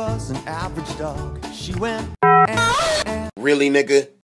was an average dog. She went Really, nigga?